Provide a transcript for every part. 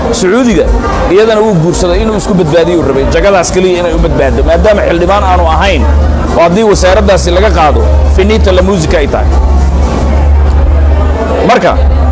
sacuudiga iyadana uu guursaday inuu isku badbaadiyo rabay jagadaas kaliya inay u badbaado maadaama xildhibaan aanu ahayn oo haddii wasaaraddaasi laga qaado finita la musica ay tahay marka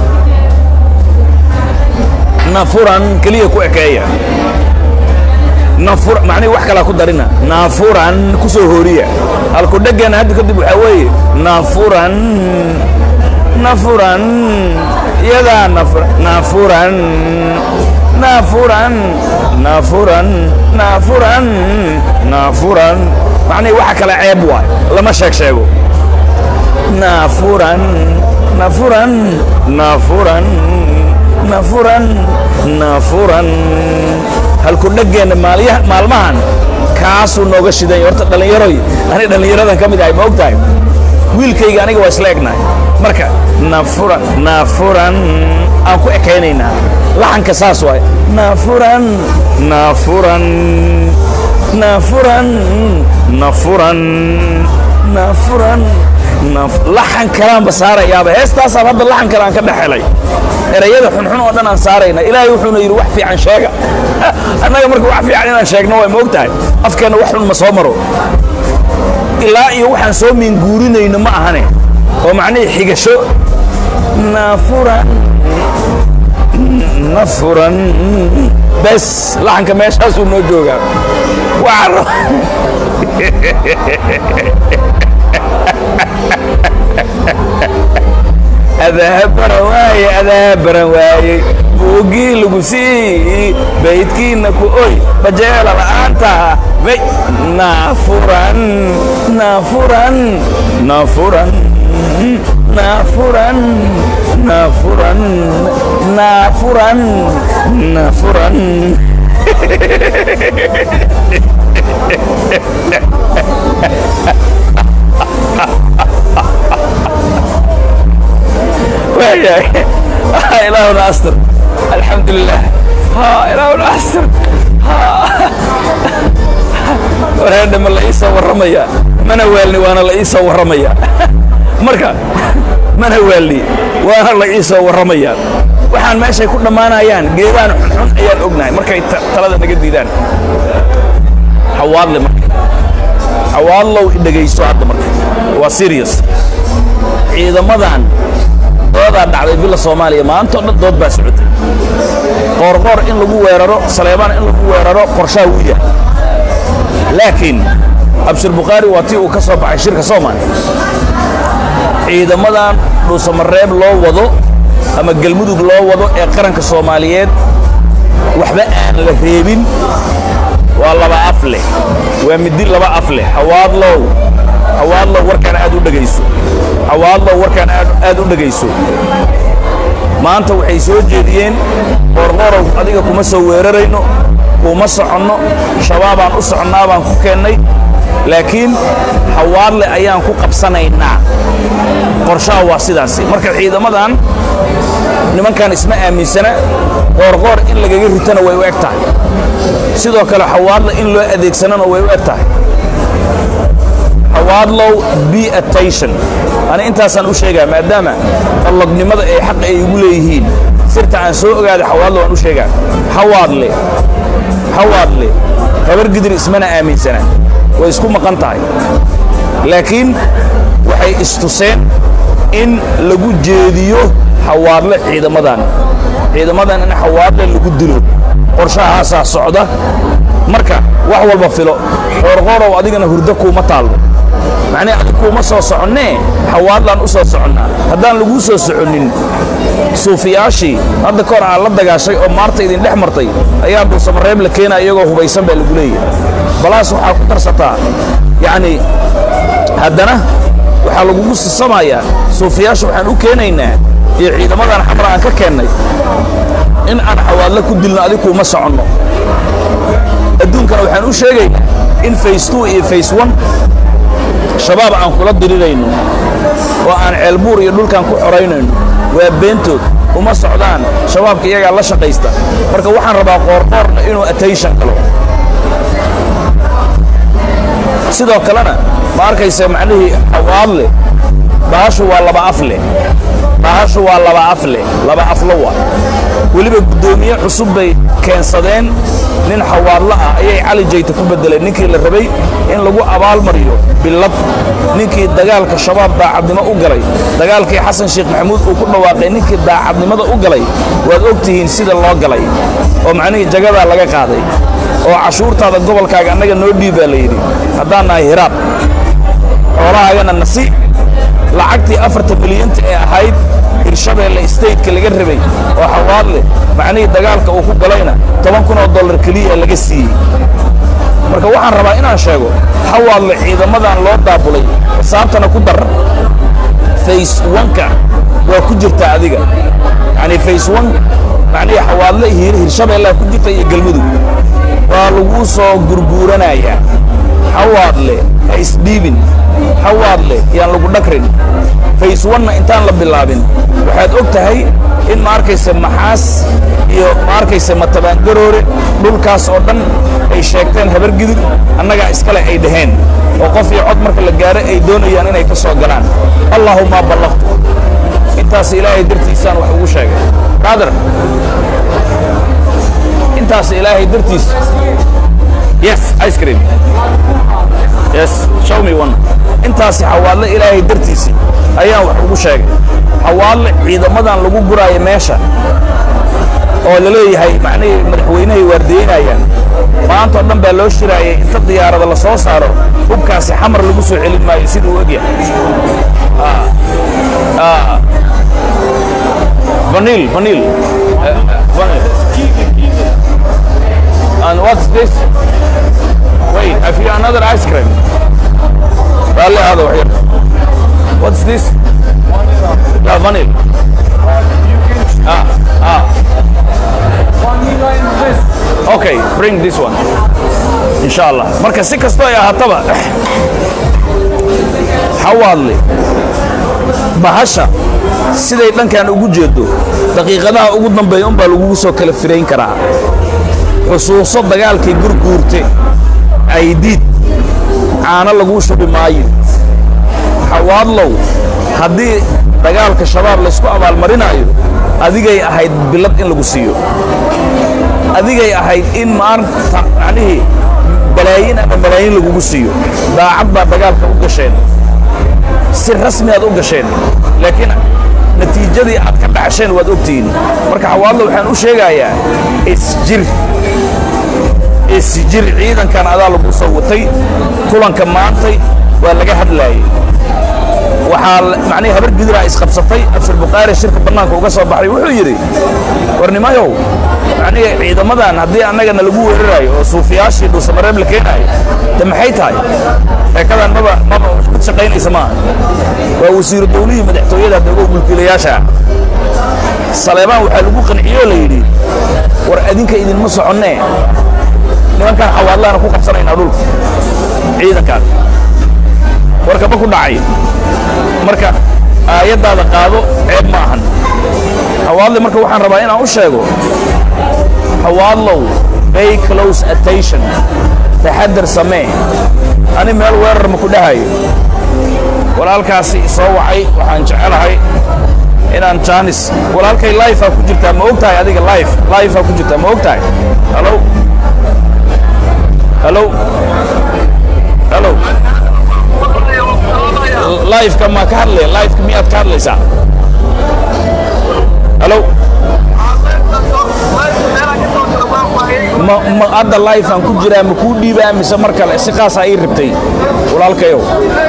nafuran kaliya ku ekeeya nafur macni wax kala ku darina nafuran ku soo horiya halku dhagan hadda kadib waxa weeye nafuran nafuran yada nafuran nafuran nafuran nafuran nafuran macni wax kala ceeb waay lama sheego nafuran nafuran nafuran nafuran nafuran halku dhagan maalmahan kaasu nooga shiday horta dhalinyaro ani dhalinyaradan kamid ahay ma ogtahay wiilkayga aniga waa isla egnahay marka nafuran nafuran aan ku ekeenayna laxanka saas waay nafuran nafuran nafuran nafuran nafuran laxan kalaan basaarayaaba heestaas hadda laxan kalaan ka dhaxelay erayada xunxun oo dhan aan saarayna ilaahay wuxuuna yiri wax fiican sheega annaga marka wax fiican inaan sheegno way ma ogtahay afkeena wax xun ma soo maro ilaa iyo waxaan soo min guurinayno ma ahane oo macnaheedu xigasho nafuran nafuran bas laxanka meeshaas uu noo joogaa waaro أذهب رواي بوجي لجوسي بيتكي نكوي بجيل أنت بي نافورا نافورا نافورا نافورا نافورا نافورا نافورا إلهنا أستر الحمد لله إلهنا أستر ورهنا من العيسى والرمية من أولي وأنا العيسى والرمية مركا من أولي وأنا العيسى والرمية وحان ماشي كل ما أنا أيان جيران حن أيان أجناي مركا ثلاثة نجد ديدان حوار لي مركا حوار لو إذا جيسوا عند مركا وسيريس إذا مضان dooda dhacday bil Soomaaliya maanta dood baa socotay qorqor in lagu weeraro Saleeman in lagu weeraro qorshaha uu yahay laakiin Abshir Bukhari watii uu ka soo baxay shirka Soomaaliya ciidamadan dhuusamareeb loo wado ama galmudug loo wado ee qaranka Soomaaliyeed waxba aan la reebin waa laba afle waa midi laba afle hawaadlow warkaan aad u dhageyso hawaadlow warkaan aad u dhageyso maanta waxay soo jeediyeen qorqorow adiga kuma soo weerarayno kuma soconno shabaabaan u soconnaa baan ku keennay laakiin hawaadle ayaan ku qabsanaynaa qorshaha waa sidaasi marka ciidamadan nimankan isma aaminsana qorqor in lagaga ritana way u egtahay sidoo kale hawaadle in loo adeegsanana way u egtahay hawaadlow be attention أنا أنت أصلاً وشيء ما دام الله بنمضي حق يقول يهين صرت عن سوق قاعد حوالله وأنا وشيء حوال لي خبر قدر اسمنا آمين سنة ويسكون مقنطعي لكن وحي استوسين إن لجود جديو حوال له عيد مدان أنا حوال له لجود دلو قرشها سا صعدة مركا وحول بفلو غرغرة وأدينا هردكو مطالب معني أدكو ما صو صعناه حوالنا نصو صعنا هذا لجوء صو صعنين صوفياشي هذا كور على لبدك شيء أو مرتي إذا لح مرتي أيام بسمرهم لكينا يجوا هو بيسمى بالقلية بلاش وحاكتر سطع يعني هذانا وحلقوا قص السمايا صوفياشي وحنو كينينا يعيد مرة حمراء ككيني إن أنا حوالنا كدلنا أدكو ما صعناه الدون كانوا حنو شيء إن فيس 2 إيه فيس 1 شباب عن كل الدليلين وعن علبور يدل كان كحرينين وبنتو وما صعدان شباب كي يجعل الله شقيسته مركب وحن ربع قرقر إنه أتيشن كلو سيدو كلنا ما أركي يسمع له حوالي باشو والله بعفله bahashu waa laba afle waa weliba gudoomiye cusub bay keensadeen nin xawaadla ah ayay cali jayta ku bedeleen ninkii la rabay in lagu abaal mariyo bilad ninkii dagaalka shabaab daacadnimo u galay dagaalkii xasan sheekh maxamuud uu ku dhawaaqay ninkii daacadnimada u galay waad ogtihiin sida loo galay oo macnihii jagada laga qaaday oo cashuurtaada gobolkaaga annaga noo dhiibaa la yidhi haddaan nahay hiraab xoolahaagana nasi lacagtii 4 milyan ee ahayd hirshabeelle stateka laga rabay oo xawaadle macnihii dagaalka uu ku galayna $10,000 keliya laga siiyey marka waxaan rabaa inaan sheego xawaadle ciidamadan loo daabulay xisaabtana ku dar phase 1ka waa ku jirta adiga yani phase 1 macnihii xawaadle hirshabeelle ku jirta iyo galmudug waa lagu soo gurguuranayaa xawaadle ha isdhiibin xawaadle yaan lagu dhakrin phase 1na intaan la bilaabin waxaad og tahay in ma arkaysa maxaas iyo ma arkaysa matabaangaroore dhulkaas oo dhan ay sheegteen habargidug annagaa iskale ay dhaheen oo qof iyo cod marka la gaaro ay doonayaan inay ka soo galaan allaahumma ballaqtu intaas ilaahay dartiisaan wax ugu sheegay brother intaas ilaahay dartiis yes ice cream yes show me one intaas xawaadle ilaahay dartiisi ayaan wax ugu sheegay xawaadle ciidamadan lagu guraayo meesha oo la leeyahay macnihii madaxweynahay waardiyeynayaan maanta oo dhan baa loo shiraayay inta diyaarada la soo saaro hubkaasi xamar lagu soo celin maayo siduu ogyahay vanil and what's this wait I feel another ice cream Rally هذا وحيد. What's this? Yeah, vanilla. Vanilla in this. Okay, bring this one. Inshallah. Marka si kasto ay ahaataba. Xawaadle. Bahasha siday dhankan ugu jeedo daqiiqadaha ugu dambeeyay baa lagu soo kala fireyn karaa. Xusuuso dagaalkii gurguurtay ay diid aana lagu shubi maayo xawaadlow haddii dagaalka shabaab la isku abaal marinayo adigay ahayd bilad in lagu siiyo adigay ahayd in maanta macnihii balaayin lagugu siiyo daacad baa dagaalka u gasheen si rasmi aad u gasheen laakiin natiijadii aad ka dhaxasheen waad ogtihiin marka xawaadlow waxaan u sheegayaa isjir ciidankan adaa lagu soo watay kulanka maantay waa laga hadlaayay waxaa macnihii habargidira isqabsatay abshir buqaari shirka bannaanka uga soo baxay wuxuu yidhi warnimayow macnihii ciidamadan haddii annagana lagu weerarayo oo suufiyaashii dhuusamareeb la keenaayo de maxay tahay sheekadan maba mid shaqaynaysa maaha waa wasiiru dawlihii madaxtooyada hadda uga mulkiilayaasha saleebaan waxaa lagu qanciyoo la yidhi war adinka idinma soconnee nimankan xawaadlaana ku qabsanaynaa dhulka ciidankan warkaba ku dhacay marka aayadaada qaado ceeb ma ahan xawaadle marka waxaan rabaa inaan u sheego xawaadlow pay close attention taxadar samee ani meel weerar ma ku dhahayo walaalkaasi soo wacay waxaan jecelahay inaan jaanis walaalkay life ku jirtaa ma og tahay adiga life ku jirtaa ma og tahay hello live kama ka hadlay live miyaad ka hadlaysaa hello ma hadda live aan ku jiraa ma kuu dhiibaa mise mar kale si qaas ay rabtay walaalkayow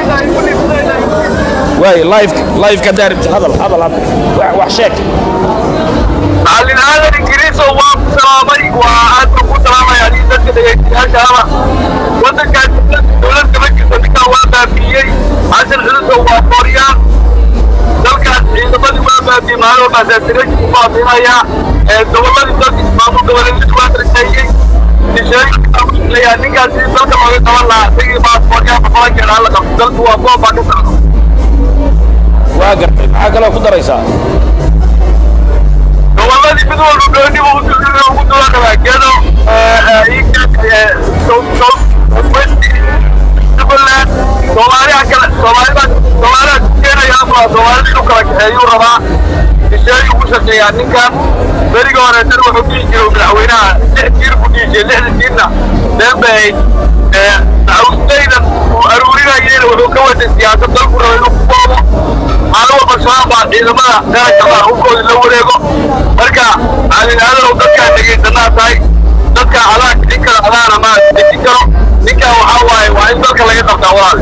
waay live ka daarib hadal wax sheeg على هذا الإنجليزي هو سلامي وعاد بقول سلامي يعني ذلك اللي يجي شهامة وده كان دولة كمان كذا وابا بيجي هذا الحدث هو فوريا ذلك إذا بدي وابا بيمارو بس تريج ما فيها يا دولة ذلك ما هو دولة اللي تبغى تريجي تشيء يعني كذا ذلك ما هو دولة تيجي ما فوريا فوريا كذا على كم ذلك هو أبوه باكستان واقع حاجة لو كده رئيسا والله بدون بدوني بدون كذا كذا Somali يا نكان بريق وانا تروح وكيجي وبالعوينها تحكير وكيجي لحظة جينا نبي عاوزينا وأرورينا جينا وحكوة السياسة تلقوا لو ينقبوا معلومة بشراب بعد إذا ما كان كمان أقول لو ريقوا مركا على هذا لو تكا نجيس الناس هاي تكا علاك نكا علانا ما تكرو نكا وحواي وعين تلقى لك يقف دعوالي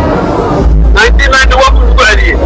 1991 بعدين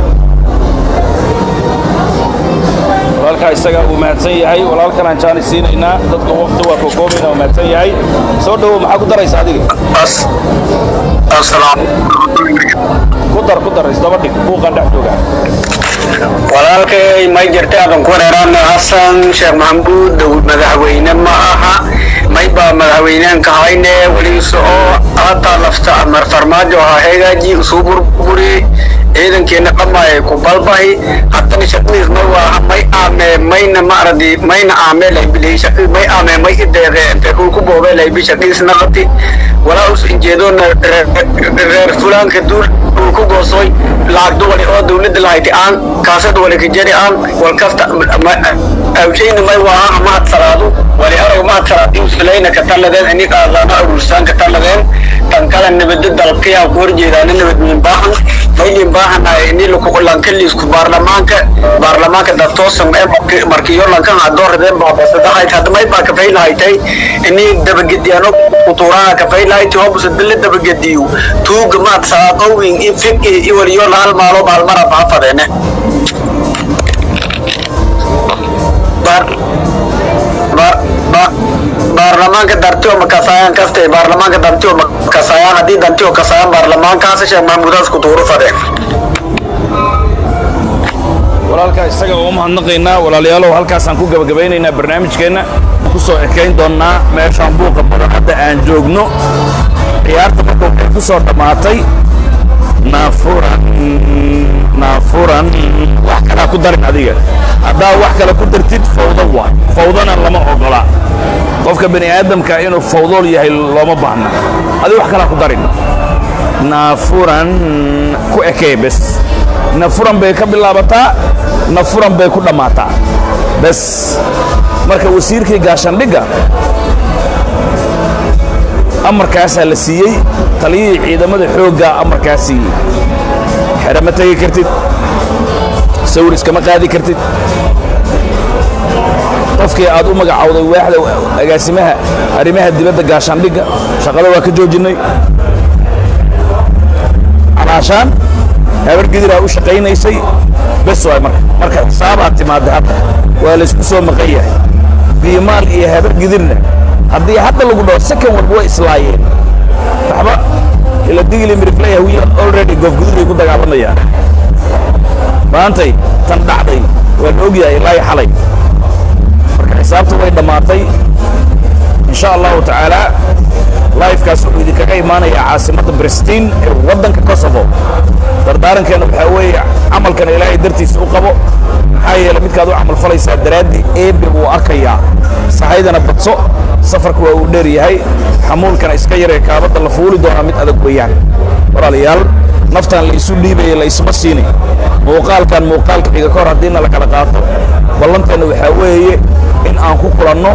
walaalka isaga uu mahadsan yahay walaalkan aan jaanisiinayna dadka waqti waa ku koobina uu mahadsan yahay soo dhaw maxaa ku daraysa adiga asalaam ku dar isdaba dhig buuqa dhex jooga walaalkay may jirta adan ku reeraan Hassan Sheekh Maxamuud Daawud madaxweyne ma aha may ba madaxweyneen ka hayne wali soo aata lafta amar farmaajo ha hagaaji soo burburi ciidankeena qamaay ku balbahay haddana shaqadiis ma waa mayna maaradi mayna aameel ay bilay shaqo may aameel may ideedeen inta ku boobay ay bi shaqadiis naqti wala us injeedona reer fulaanka duul ku goosoy lacag dowli oo dawladda lahayd aan kaasad wali ka jari aan wal kasta awjayna may waa ma salaado wali arag ma salaado islayna ka taladeen in qaadana ursan ka taladeen tan kala nabadda dalkiya ku horjeedaan nabadmin baahan maydin baahan ay in lagu qolan kaliis ku baarlamaanka dadtoosan ee markii lanka adoordeen baabasada ay hadmay ba ka faylaaytay in dabagediyaano quturana ka faylaaytay oo busad dabagediyo tuuga ma salaado in fikir iyo waliyo hal maalo mara baafadeena baarlamaanka dartiyo makasayaan kastay baarlamaanka dartiyo makasayaan hadii dartiyo kasayaan baarlamaankaas Sheekh Maxamuud isku tuuro fadeen walaalka isaga oo mahadnaqaynaa walaalayaalow halkaas aan ku gabagabaynaynaa barnaamijkeena ku soo ekeyn doonaa meeshaan buuqa badan hadda aan joogno ciyaarta marka waxay ku soo dhamaatay naafuran wax kala ku darin adiga haddaa wax kala ku dartid fawdo waa fawdana lama ogola qofka bani aadamka inuu fawdool yahay looma baahna adiga wax kala ku darin naafuran ku ekee bes nafuran bay ka bilaabataa nafuran bay ku dhamaataa bes marka wasiirkii gaashandhigga amarkaasaa la siiyey taliyihii ciidamada xoogga amarkaas siiyey xero ma tegi kartid sawir iskama qaadi kartid qofkii aad u magacawday waaxda agaasimaha arrimaha dibadda gaashandhigga shaqada waa ka joojinay calaashaan habar gidiraa u shaqaynaysay bes waay marka xisaabaad timaadda hadda waa laysku soo maqan yahay biimaal iyo habar gidirna haddii hadda lagu dhaho second walba way islaayeen waxba ila digli miriflaya wiil already gofguduray ku dagaalamayaan maantay tan dhacday waa la ogyahay ilaa xalay marka xisaabta way dhammaatay insha allahu tacaala لايفكاس ودي كاي مانيا عاصمة برستين ودن كوسوفو دردارن كانوا بحوي عمل كان إلهي درتي سوق أبو هاي لما كانوا عمل فليس درادي إيه وأركيا صحيح بتصو سفر كودري هاي حمول كان إسكير كابت الله فولي دونا مت أدق وياه ورا ليال نفتن اللي يسول لي بي اللي يسمى الصيني موقال كان موقال كذا كور هدينا لك لقاطه والله أنت إنه بحوي إن أنكو كلنا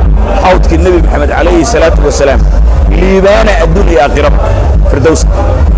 حوض النبي محمد عليه الصلاة والسلام ليبانا الدنيا آخرة فردوس